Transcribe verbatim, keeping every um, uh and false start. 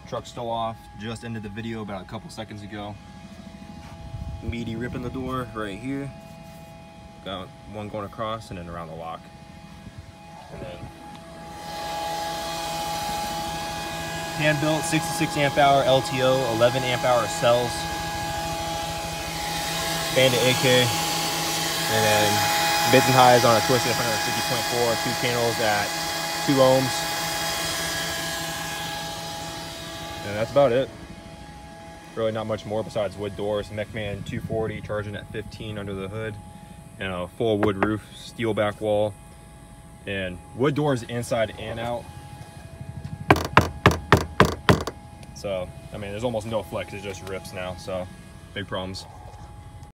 Truck's still off. Just ended the video about a couple seconds ago. Meaty rip in the door right here. Got one going across and then around the lock. And then hand built sixty-six amp hour L T O, eleven amp hour cells. Banda A K. And then mids and highs on a twisted F one fifty point four, two channels at two ohms. And that's about it. Really not much more besides wood doors. Mechman two forty charging at fifteen under the hood. And a full wood roof, steel back wall. And wood doors inside and out. So, I mean, there's almost no flex, it just rips now. So, big problems.